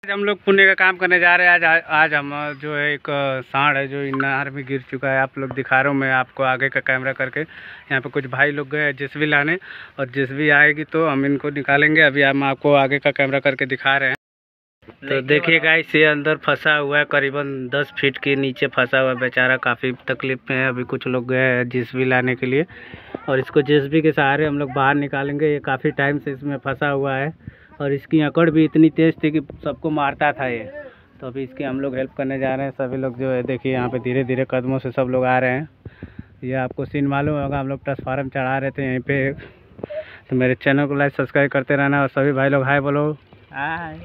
हम लोग पुण्य का काम करने जा रहे हैं। आज हम जो है एक सांड है जो नहर में गिर चुका है। आप लोग दिखा रहा हूँ मैं आपको आगे का कैमरा करके। यहाँ पे कुछ भाई लोग गए हैं जेसीबी लाने, और जेसीबी आएगी तो हम इनको निकालेंगे। अभी हम आपको आगे का कैमरा करके दिखा रहे हैं। तो देखिए गाइस, ये अंदर फंसा हुआ है, करीबन 10 फीट के नीचे फंसा हुआ है। बेचारा काफ़ी तकलीफ में है। अभी कुछ लोग गए हैं जेसीबी लाने के लिए, और इसको जेसीबी के सहारे हम लोग बाहर निकालेंगे। ये काफ़ी टाइम से इसमें फंसा हुआ है, और इसकी अकड़ भी इतनी तेज़ थी कि सबको मारता था ये। तो अभी इसकी हम लोग हेल्प करने जा रहे हैं। सभी लोग जो है देखिए यहाँ पे धीरे धीरे कदमों से सब लोग आ रहे हैं। ये आपको सीन मालूम होगा, हम लोग ट्रांसफार्मर चढ़ा रहे थे यहीं पे। तो मेरे चैनल को लाइक सब्सक्राइब करते रहना, और सभी भाई लोग हाय बोलो। हाय।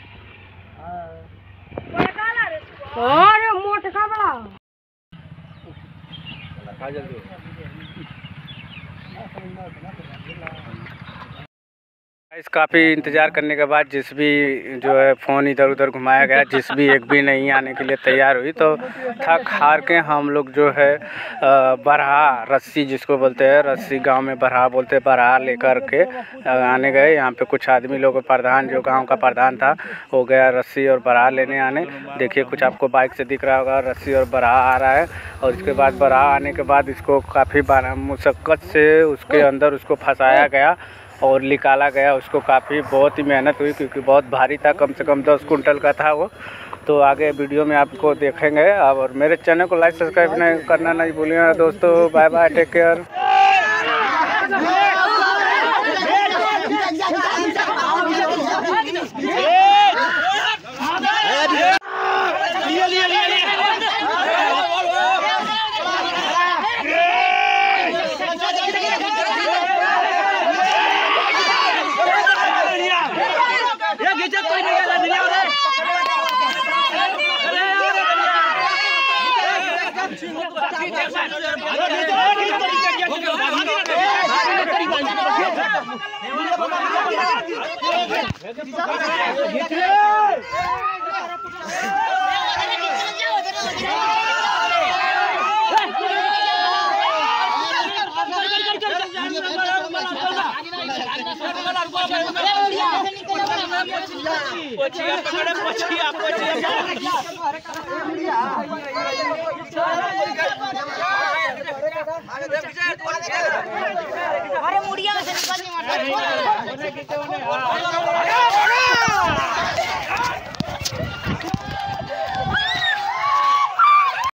इस काफ़ी इंतज़ार करने के बाद जेसीबी जो है फ़ोन इधर उधर घुमाया गया, जेसीबी एक भी नहीं आने के लिए तैयार हुई। तो थक हार के हम लोग जो है बरहा रस्सी जिसको बोलते हैं, रस्सी गांव में बरहा बोलते हैं, बरहा लेकर के आने गए। यहाँ पे कुछ आदमी लोग, प्रधान जो गांव का प्रधान था वो गया रस्सी और बरहा लेने आने। देखिए कुछ आपको बाइक से दिख रहा होगा, रस्सी और बरहा आ रहा है। और इसके बाद बरहा आने के बाद इसको काफ़ी मुशक्क़त से उसके अंदर उसको फंसाया गया और निकाला गया। उसको काफ़ी बहुत ही मेहनत हुई, क्योंकि बहुत भारी था, कम से कम 10 कुंटल का था वो। तो आगे वीडियो में आपको देखेंगे। और मेरे चैनल को लाइक सब्सक्राइब करना नहीं भूलिएगा दोस्तों। Bye bye, take care. अरे मुड़िया में से निकल नहीं